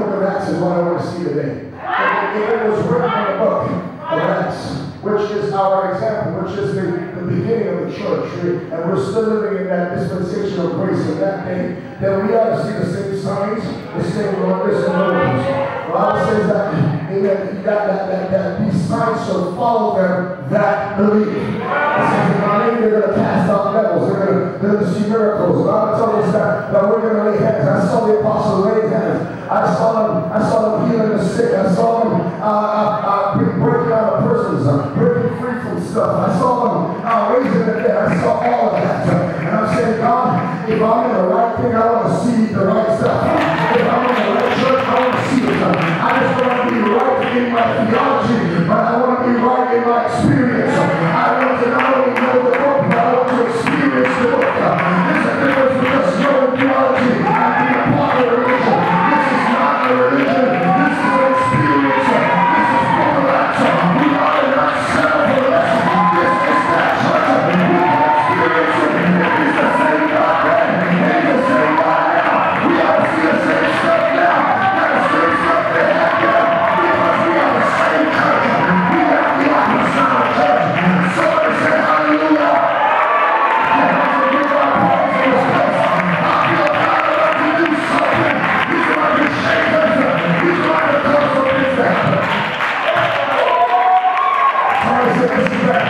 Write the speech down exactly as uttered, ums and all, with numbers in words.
book of Acts is what I want to see today. If it was written in the book of Acts, which is our example, which is the, the beginning of the church, and we're still living in that dispensation of grace in that day, then we ought to see the same signs, the same wonders and miracles. The Bible says that, amen, that, that, that, that these signs shall follow them that believe. It says in my name they're going to cast out devils, they're going to, they're going to see miracles. The Bible tells us that, that we're going to lay hands. I saw the apostle lay hands. I saw them, I saw them healing the sick. I saw them uh, uh, uh, breaking out of prisons, uh, breaking free from stuff. I saw them uh, raising the dead. I saw all of that. And I'm saying, God, if I'm in the right thing, I want to see the right stuff. If I'm in the right church, I want to see it. I just want to be right in my theology, but I want to be right in my experience. I want to not only know the book, but I want to experience the book. There's a difference between just knowing theology and being a part of religion. This is not a religion. This is an experience. This is book of Acts. We are not settled for less. This is that church. We can experience it. It is the same God then. It is the same God now. We ought to see the same stuff now. Not the same stuff they had now. Because we are the same church. We are the apostolic church. Somebody say hallelujah. And I can give our praise in this place. I feel God enough to do something. He's going to shake us. He's going to cause some things to happen. Somebody say this is that.